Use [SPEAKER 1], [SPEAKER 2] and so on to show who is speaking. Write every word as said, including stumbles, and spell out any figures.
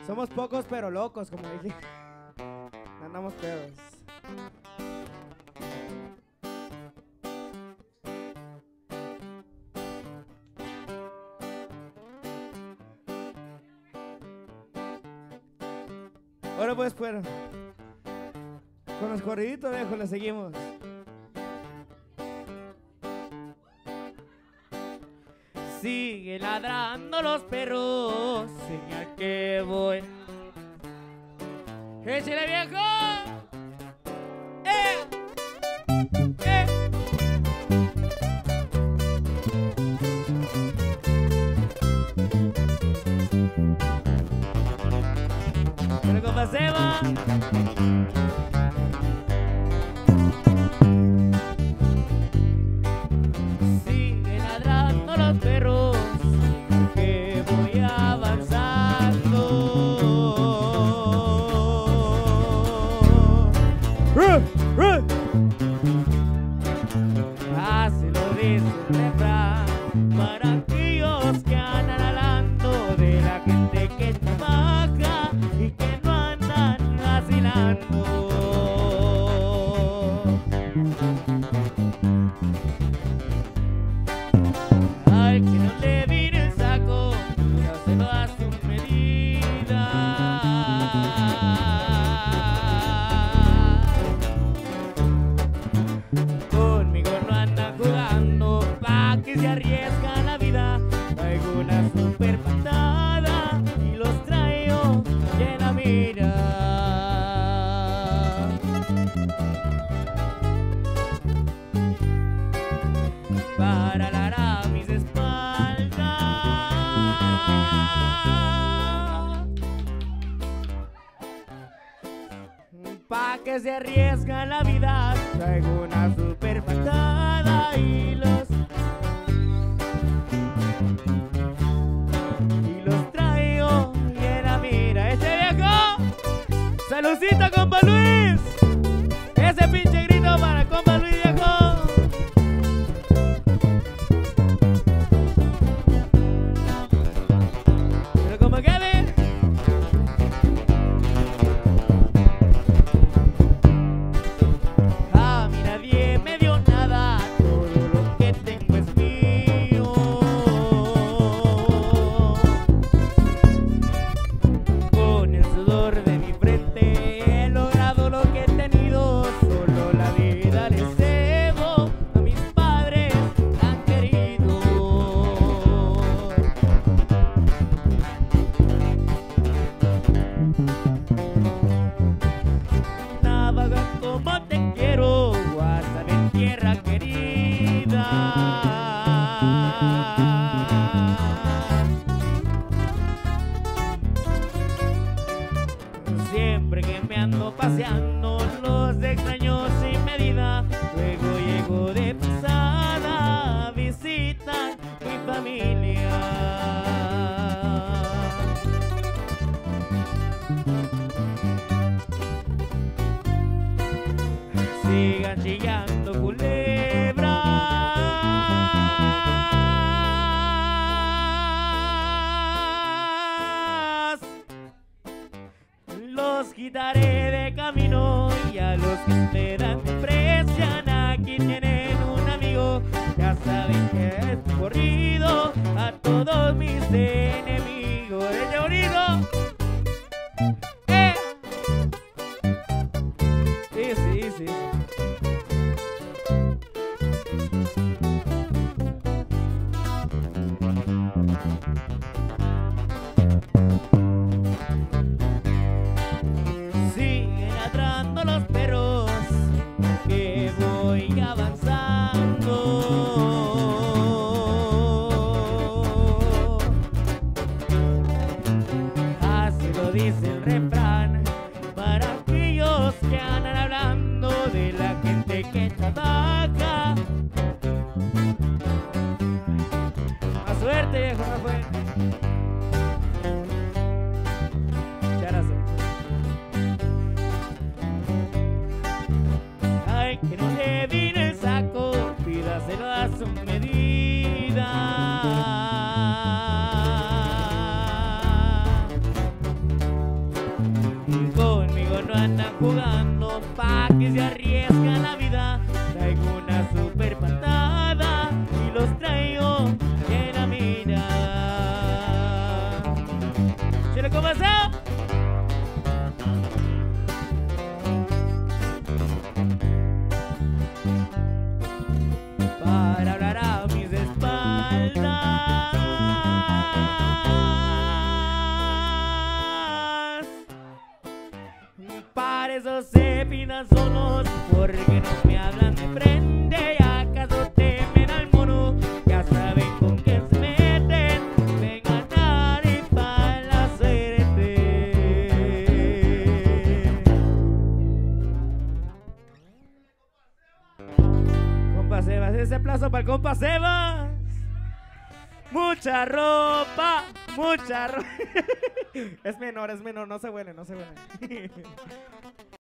[SPEAKER 1] Somos pocos pero locos, como dije. Andamos pedos. Ahora pues, pues, con los corriditos, viejo, le seguimos. Sigue ladrando los perros, señal que voy. ¡Échale, viejo! ¡Eh! ¡Eh! Pero compa Seba. Sigue ladrando los perros, que voy avanzando. ¡Ruh! ¡Ruh! Así lo dice el refrán, para aquellos que andan hablando de la gente que trabaja y que no andan vacilando. Al que no le vine el saco, no se lo a su medida. Conmigo no anda jugando, pa' que se arriesga la vida. Traigo una super patada y los traigo en la mira. Para alargar mis espaldas, pa' que se arriesga la vida. Traigo una super patada y los y los traigo en la mira. ¡Ese viejo! ¡Saludcita, compa Luis! Ese pinche grito para compa Luis, viejo. Pero como que ven, a mí nadie me dio nada, todo lo que tengo es mío. Con el sudor de mi frente he logrado lo que he tenido, solo la vida les debo a mis padres tan queridos. Navegar como te quiero, guárdame en tierra querida. Siempre que me ando paseando, los extraño sin medida. Luego llego de pasada, visitan mi familia. Sigan chillando culebras, los quitaré de camino, y a los que esperan me aprecian, aquí tienen un amigo. Ya saben que es corrido a todos mis enemigos. ¡Ese bonito! ¡Eh! Sí, sí, sí. Siguen ladrando los perros, que voy avanzando. Así lo dice el refrán, para aquellos que andan hablando de la gente que trabaja. A suerte, viejo, no fue. Ya la sé. Ay, que no le vine el saco, pídaselo a su medida. eso se pintan solos, porque no me hablan de frente. ¿Acaso temen al mono? Ya saben con quién se meten. Vengan a rifar la suerte. Compa Sebas, ese aplauso para el compa Sebas. Mucha ropa, mucha ropa. Es menor, es menor, no se huele, no se huele.